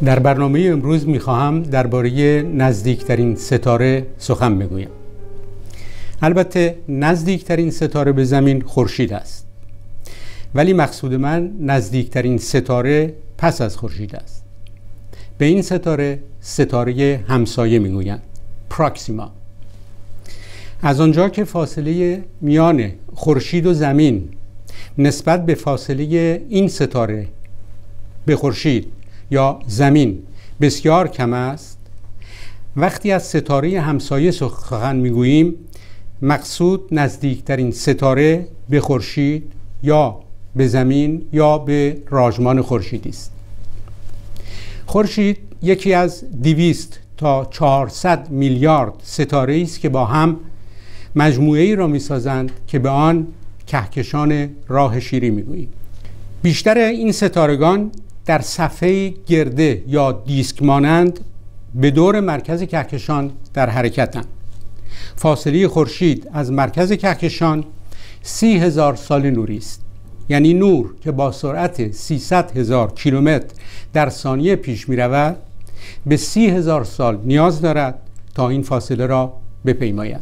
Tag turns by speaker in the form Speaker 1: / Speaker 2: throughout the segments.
Speaker 1: در برنامه امروز میخواهم درباره نزدیکترین ستاره سخن بگویم. البته نزدیکترین ستاره به زمین خورشید است، ولی مقصود من نزدیکترین ستاره پس از خورشید است. به این ستاره همسایه میگویند، پراکسیما. از آنجا که فاصله میان خورشید و زمین نسبت به فاصله این ستاره به خورشید یا زمین بسیار کم است، وقتی از ستاره همسایه سخن میگوییم مقصود نزدیکترین ستاره به خورشید یا به زمین یا به راجمان خورشیدی است. خورشید یکی از 200 تا 400 میلیارد ستاره است که با هم مجموعه‌ای را می‌سازند که به آن کهکشان راه شیری می‌گوییم. بیشتر این ستارگان در صفحه گرده یا دیسک مانند به دور مرکز کهکشان در حرکتند. فاصله خورشید از مرکز کهکشان 30,000 سال نوری است. یعنی نور که با سرعت 300,000 کیلومتر در ثانیه پیش می رود به 30,000 سال نیاز دارد تا این فاصله را بپیماید.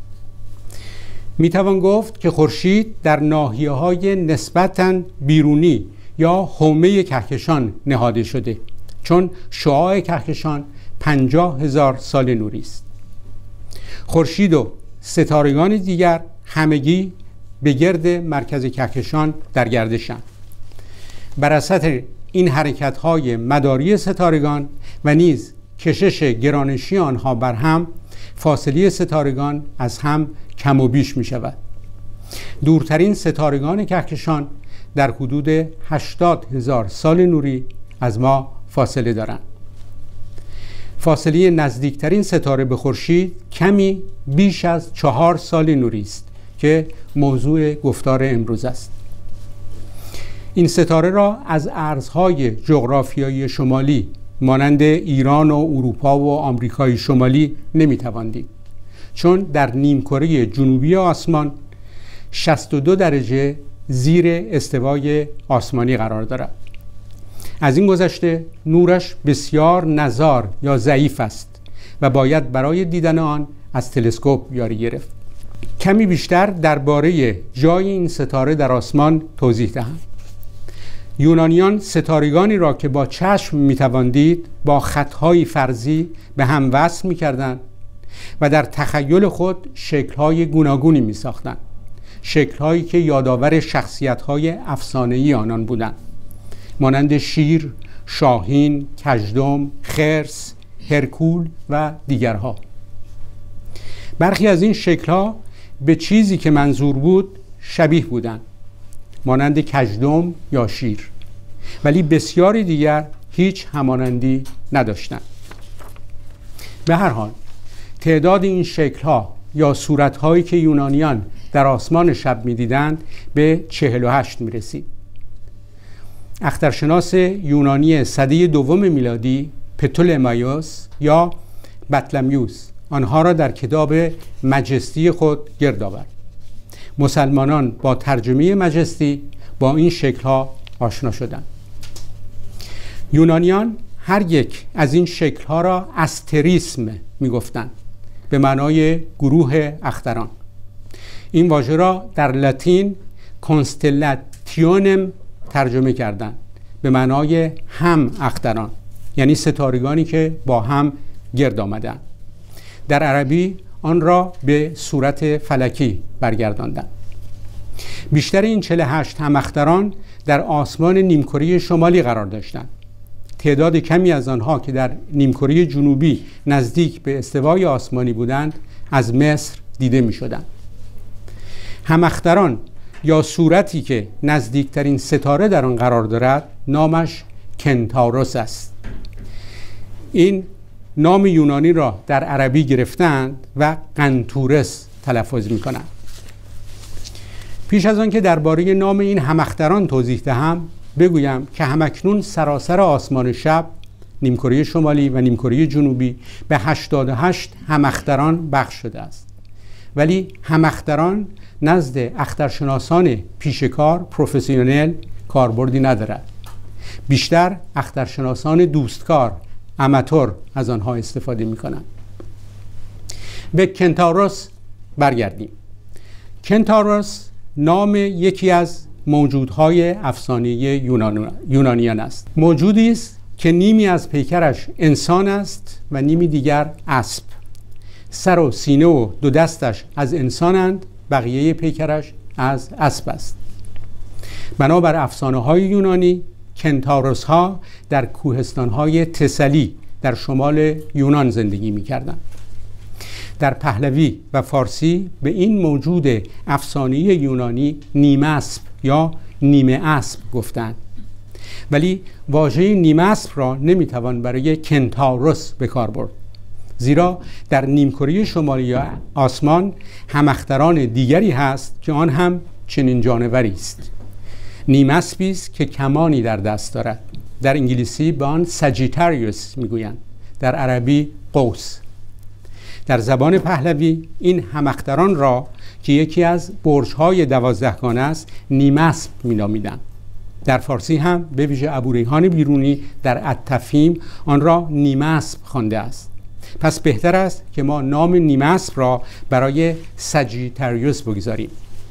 Speaker 1: می توان گفت که خورشید در ناحیه‌های نسبتاً بیرونی یا حومه کهکشان نهاده شده، چون شعاع کهکشان 50,000 سال نوری است. خورشید و ستارگان دیگر همگی به گرد مرکز کهکشان در گردشند. بر اثر این حرکت‌های مداری ستارگان و نیز کشش گرانشی آنها بر هم، فاصله ستارگان از هم کم و بیش می شود. دورترین ستارگان کهکشان در حدود 80,000 سال نوری از ما فاصله دارند. فاصله نزدیکترین ستاره به خورشید کمی بیش از 4 سال نوری است که موضوع گفتار امروز است. این ستاره را از ارزهای جغرافیایی شمالی مانند ایران و اروپا و آمریکای شمالی نمیتوان دید، چون در نیمکره جنوبی آسمان 62 درجه زیر استوای آسمانی قرار دارد. از این گذشته نورش بسیار نزار یا ضعیف است و باید برای دیدن آن از تلسکوپ یاری گرفت. کمی بیشتر درباره جای این ستاره در آسمان توضیح دهم. یونانیان ستارگانی را که با چشم میتوان دید با خطهای فرضی به هم وصل میکردند و در تخیل خود شکل‌های گوناگونی میساختند، شکل‌هایی که یادآور شخصیت‌های افسانه‌ای آنان بودند، مانند شیر، شاهین، کژدم، خرس، هرکول و دیگرها. برخی از این شکل‌ها به چیزی که منظور بود شبیه بودند، مانند کژدم یا شیر، ولی بسیاری دیگر هیچ همانندی نداشتند. به هر حال تعداد این شکل‌ها یا صورت‌هایی که یونانیان در آسمان شب می‌دیدند به 48 می‌رسید. اخترشناس یونانی سده دوم میلادی پتولمائیوس یا بطلمیوس آنها را در کتاب مجستی خود گرد آورد. مسلمانان با ترجمه مجستی با این شکل‌ها آشنا شدند. یونانیان هر یک از این شکل‌ها را استریسم می‌گفتند، به معنای گروه اختران. این واژه را در لاتین کنستلاتیونم ترجمه کردند، به معنای هم اختران، یعنی ستارگانی که با هم گرد آمدند. در عربی آن را به صورت فلکی برگرداندند. بیشتر این 48 هم اختران در آسمان نیمکره شمالی قرار داشتند. تعداد کمی از آنها که در نیمکره جنوبی نزدیک به استوای آسمانی بودند از مصر دیده می شدند. هم اختران یا صورتی که نزدیکترین ستاره در آن قرار دارد نامش کنتاروس است. این نام یونانی را در عربی گرفتند و قنطورس تلفظ می کنند. پیش از آن که درباره نام این هماختران توضیح دهم بگویم که همکنون سراسر آسمان شب، نیمکره شمالی و نیمکره جنوبی به 88 هماختران بخش شده است، ولی هماختران نزد اخترشناسان پیشکار پروفسیونل کاربردی ندارد بیشتر اخترشناسان دوستکار، اماتور از آنها استفاده می‌کنند. به کنتاروس برگردیم. کنتاروس نام یکی از موجودهای افسانه‌ای یونانیان است. موجودی است که نیمی از پیکرش انسان است و نیمی دیگر اسب. سر و سینه و دو دستش از انسانند، بقیه پیکرش از اسب است. بنابر افسانه‌های یونانی، کنتاروس ها در کوهستان‌های تسلی در شمال یونان زندگی می‌کردند. در پهلوی و فارسی به این موجود افسانه‌ای یونانی نیمه اسب یا نیمه اسب گفتند، ولی واژه نیمه اسب را نمی‌توان برای کنتاروس به کار برد، زیرا در نیمکره شمالی آسمان هماختران دیگری هست که آن هم چنین جانوری است. نیمه اسبی است که کمانی در دست دارد. در انگلیسی به آن ساجیتاریوس میگویند، در عربی قوس. در زبان پهلوی این هماختران را که یکی از برج‌های 12گانه است نیمه اسب مینامیدند. در فارسی هم به ویژه ابوریحان بیرونی در التفهیم آن را نیمه اسب خوانده است. پس بهتر است که ما نام نیمه اسب را برای ساجیتاریوس بگذاریم.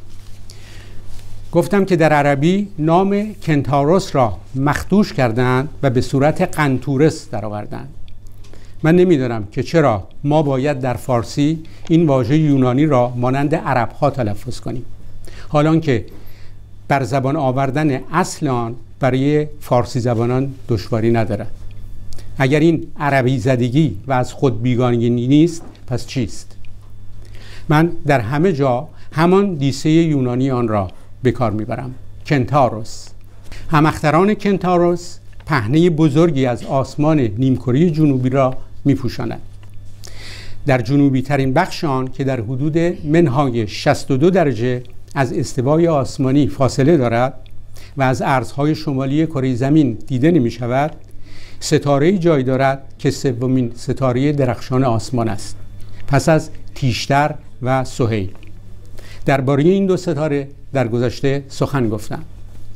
Speaker 1: گفتم که در عربی نام کنتاروس را مخدوش کردند و به صورت قنطورس درآوردند. من نمیدانم که چرا ما باید در فارسی این واژه یونانی را مانند عرب‌ها تلفظ کنیم، حالان که بر زبان آوردن اصل آن برای فارسی زبانان دشواری ندارد. اگر این عربی زدگی و از خود بیگانگی نیست، پس چیست؟ من در همه جا همان دیسه یونانی آن را به کار میبرم، کنتاروس. هماختران کنتاروس پهنه بزرگی از آسمان نیمکره جنوبی را میپوشاند. در جنوبی ترین بخش آن که در حدود منهای 62 درجه از استوای آسمانی فاصله دارد و از ارزهای شمالی کره زمین دیده نمی شود، ستاره‌ای جای دارد که سومین ستاره درخشان آسمان است، پس از تیشتر و سهیل. درباره این دو ستاره در گذشته سخن گفتم.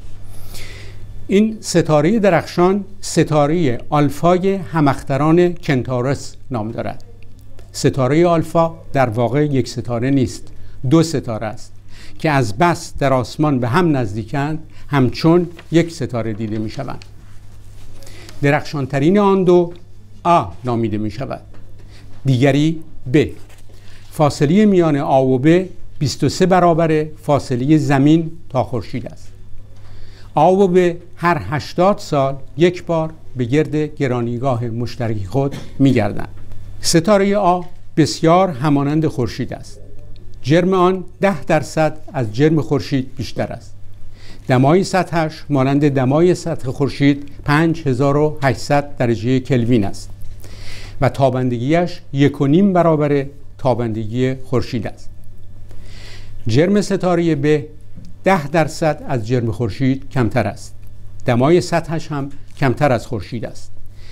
Speaker 1: این ستاره درخشان ستاره آلفای هماختران کنتاروس نام دارد. ستاره آلفا در واقع یک ستاره نیست، دو ستاره است که از بس در آسمان به هم نزدیکند همچون یک ستاره دیده می شوند. درخشانترین آن دو آ نامیده می شود، دیگری ب. فاصله میان آ و ب 23 برابر فاصله زمین تا خورشید است. آ و ب هر 80 سال یک بار به گرد گرانیگاه مشترک خود می گردند. ستاره آ بسیار همانند خورشید است. جرم آن 10% از جرم خورشید بیشتر است. دمای سطحش مانند دمای سطح خورشید 5800 درجه کلوین است و تابندگیش 1.5 برابر تابندگی خورشید است. جرم ستاره ب 10% از جرم خورشید کمتر است. دمای سطحش هم کمتر از خورشید است،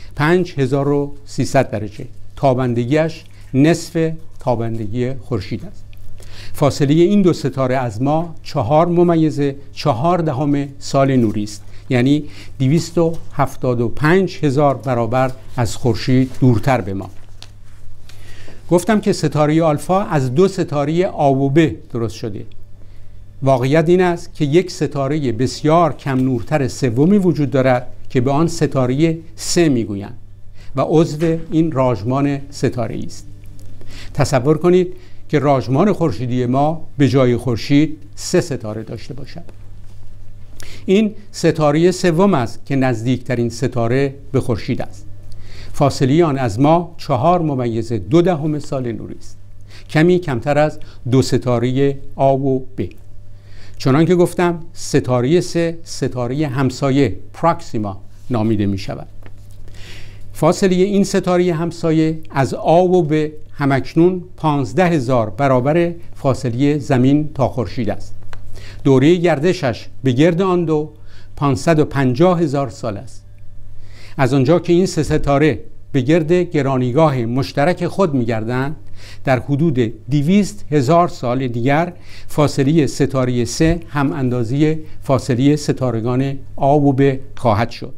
Speaker 1: 5300 درجه. تابندگیش نصف تابندگی خورشید است. فاصله این دو ستاره از ما 4.4 سال نوری است، یعنی 275,000 برابر از خورشید دورتر به ما. گفتم که ستاره آلفا از دو ستاره آ و ب درست شده. واقعیت این است که یک ستاره بسیار کم نورتر سومی وجود دارد که به آن ستاره سه میگویند و عضو این راژمان ستاره است. تصور کنید که راژمان خورشیدی ما به جای خورشید 3 ستاره داشته باشد. این ستاره سوم است که نزدیکترین ستاره به خورشید است. فاصله آن از ما 4.2 سال نوری است، کمی کمتر از دو ستاره آ و ب. چنان که گفتم ستاره سه ستاره همسایه پراکسیما نامیده می شود. فاصله این ستاره همسایه از آ و ب همکنون 15,000 برابر فاصله زمین تا خورشید است. دوره گردشش به گرد آن دو 550,000 سال است. از آنجا که این سه ستاره به گرد گرانیگاه مشترک خود می‌گردند، در حدود 200,000 سال دیگر فاصله ستاره سه هم اندازی فاصله ستارگان آ و ب خواهد شد،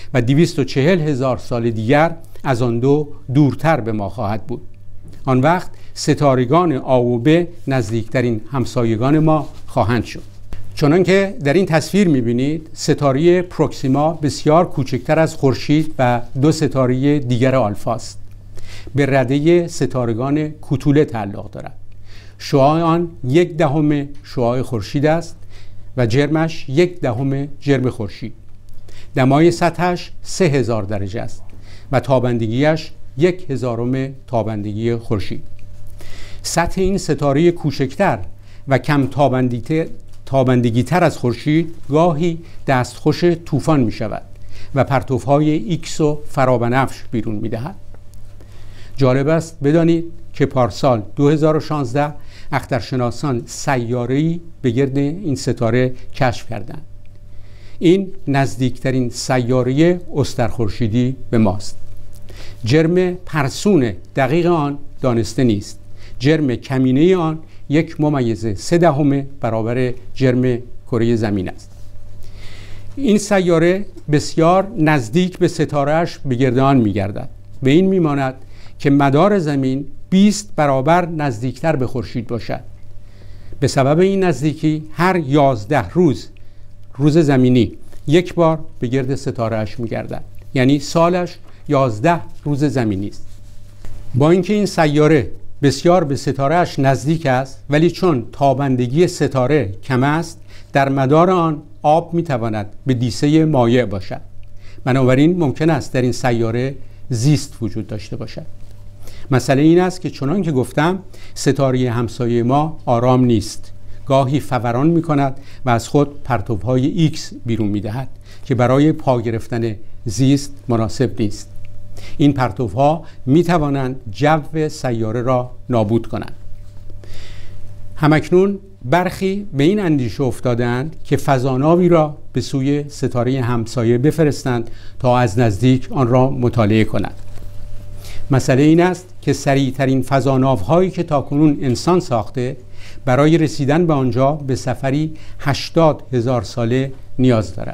Speaker 1: و 240,000 سال دیگر از آن دو دورتر به ما خواهد بود. آن وقت ستارگان آ و ب نزدیکترین همسایگان ما خواهند شد. چنان که در این تصویر می‌بینید ستاره پروکسیما بسیار کوچکتر از خورشید و دو ستاره دیگر آلفا است. به رده ستارگان کوتوله تعلق دارد. شعاع آن 1/10 شعاع خورشید است و جرمش 1/10 جرم خورشید. دمای سطحش 3000 درجه است و تابندگیش 1/1000 تابندگی خورشید. سطح این ستاره کوچکتر و کم تابندگی تر از خورشید گاهی دستخوش طوفان می شود و پرتوهای ایکس و فرابنفش بیرون می دهد. جالب است بدانید که پارسال 2016 اخترشناسان سیاره‌ای به گرد این ستاره کشف کردند. این نزدیکترین سیاره استرخورشیدی به ماست. جرم پرسون دقیق آن دانسته نیست. جرم کمینه آن 1.3 برابر جرم کره زمین است. این سیاره بسیار نزدیک به ستاره‌اش به گرد آن می‌گردد. به این می‌ماند که مدار زمین 20 برابر نزدیکتر به خورشید باشد. به سبب این نزدیکی هر 11 روز زمینی یک بار به گرد ستاره‌اش می‌گردد. یعنی سالش 11 روز زمینی است. با اینکه این سیاره بسیار به ستاره‌اش نزدیک است، ولی چون تابندگی ستاره کم است، در مدار آن آب می‌تواند به دیسه مایع باشد. بنابراین ممکن است در این سیاره زیست وجود داشته باشد. مسئله این است که چنان که گفتم ستاره همسایه ما آرام نیست. گاهی فوران می‌کند و از خود پرتوهای ایکس بیرون می‌دهد که برای پا گرفتن زیست مناسب نیست. این پرتوها می‌توانند جو سیاره را نابود کنند. همکنون برخی به این اندیشه افتادند که فضاناوی را به سوی ستاره همسایه بفرستند تا از نزدیک آن را مطالعه کنند. مسئله این است که سریعترین فضاناوهایی که تاکنون انسان ساخته برای رسیدن به آنجا به سفری 80,000 ساله نیاز دارد.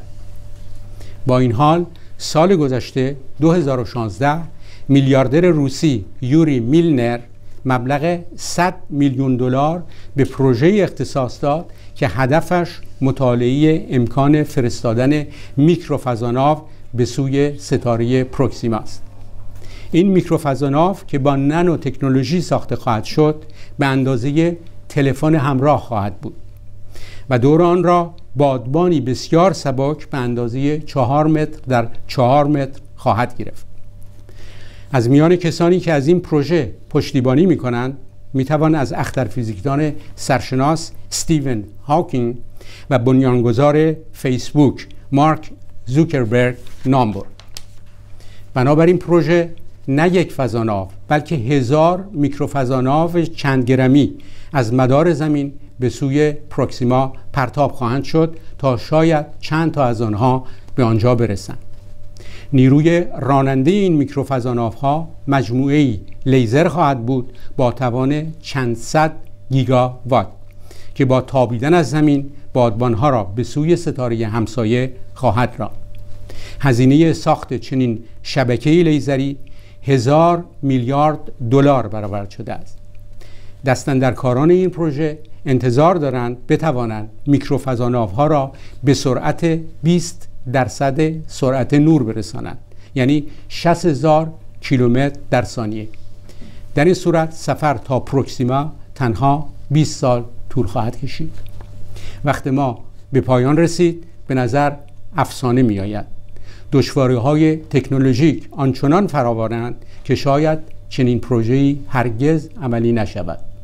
Speaker 1: با این حال سال گذشته 2016 میلیاردر روسی یوری میلنر مبلغ $100 میلیون به پروژه اختصاص داد که هدفش مطالعه امکان فرستادن میکروفضاناو به سوی ستاره پروکسیما است. این میکروفضاناو که با نانو تکنولوژی ساخته خواهد شد به اندازه تلفن همراه خواهد بود و دور آن را بادبانی بسیار سبک به اندازه 4 متر در 4 متر خواهد گرفت. از میان کسانی که از این پروژه پشتیبانی می کنند می توان از اخترفیزیکدان سرشناس استیون هاکینگ و بنیانگذار فیسبوک مارک زوکربرگ نام برد. بنابراین پروژه نه یک فضاناو بلکه 1000 میکروفضاناو چند گرمی از مدار زمین به سوی پروکسیما پرتاب خواهند شد تا شاید چند تا از آنها به آنجا برسند. نیروی راننده این میکروفضاناوها مجموعه‌ای لیزر خواهد بود با توان چند صد گیگاوات که با تابیدن از زمین بادبانها را به سوی ستاره همسایه خواهد راند. هزینه ساخت چنین شبکه لیزری 1000 میلیارد دلار برآورد شده است. دستاندرکاران این پروژه انتظار دارند بتوانند میکروفضاناوها را به سرعت 20% سرعت نور برسانند، یعنی 60,000 کیلومتر در ثانیه. در این صورت سفر تا پروکسیما تنها 20 سال طول خواهد کشید. وقت ما به پایان رسید به نظر افسانه می آید. دشواری‌های تکنولوژیک آنچنان فراوانند که شاید چنین پروژه‌ای هرگز عملی نشود.